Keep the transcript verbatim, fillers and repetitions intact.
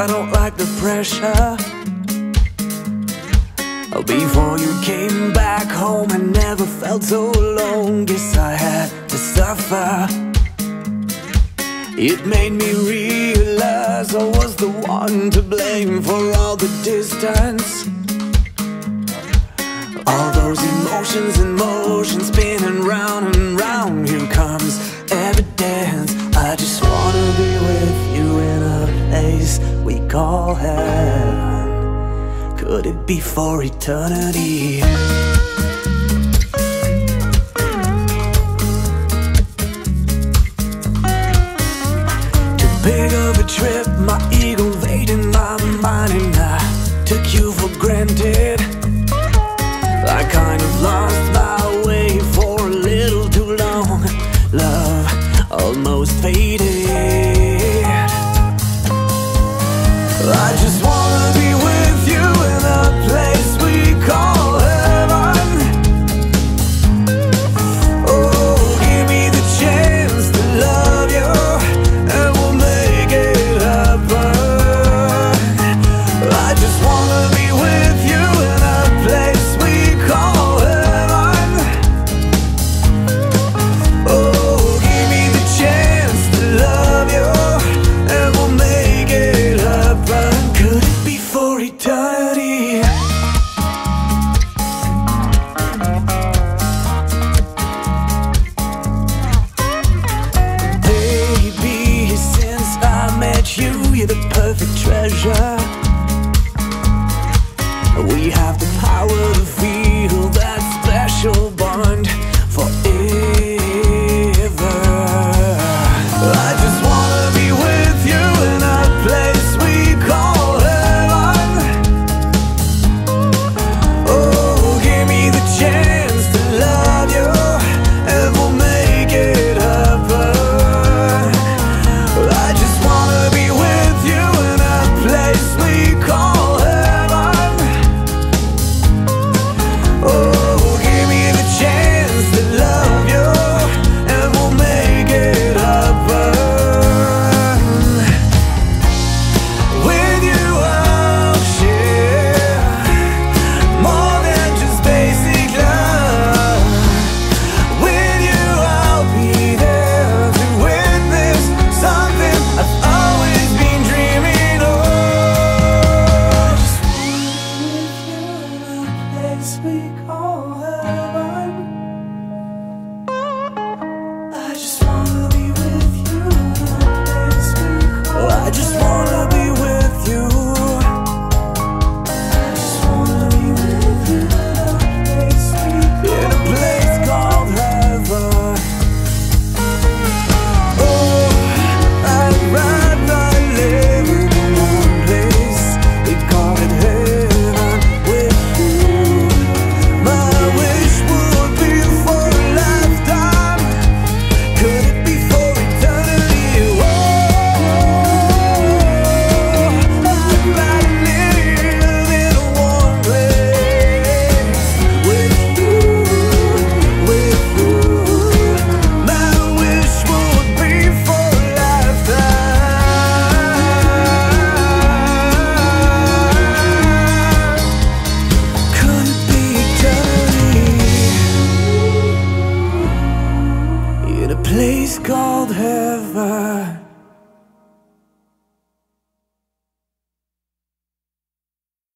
I don't like the pressure. Before you came back home, I never felt so alone. Guess I had to suffer. It made me realize I was the one to blame for all the distance. All those emotions in motion, spinning round and round. Here comes evidence. I just wanna be with you in a place we call heaven. Could it be for eternity? Too big of a trip, my ego invading my mind, and I took you for granted. I kind of lost my way for a little too long. Love almost faded. I just wanna be with you in a place we call heaven. Oh, give me the chance to love you, and we'll make it happen. I just wanna be with you in a place we call heaven. Oh, give me the chance to love you, and we'll make it happen. Could it be for eternity? Baby, since I met you, you're the perfect treasure. We have the power to feel that special bond forever. I just wanna be with you in a place we call heaven. Oh, give me the chance to love you, and we'll make it happen. I just wanna be with you in a place we call heaven. Oh, give me the chance to love you, and we'll make it happen. With you I'll share more than just basic love. With you I'll be there to witness something I've always been dreaming of. Just wanna be with you in a place we call heaven. I just wanna be with you in a place we call I just wanna be with you. I just wanna be with you in a place we call in a place called heaven. Oh, I'd rather live in one place we call it heaven with you. My wish would be for a lifetime. Could it be for eternity? Oh, I'd rather live in a warm place with you, with you. My wish would be for a lifetime. Could it be eternity in a place called heaven?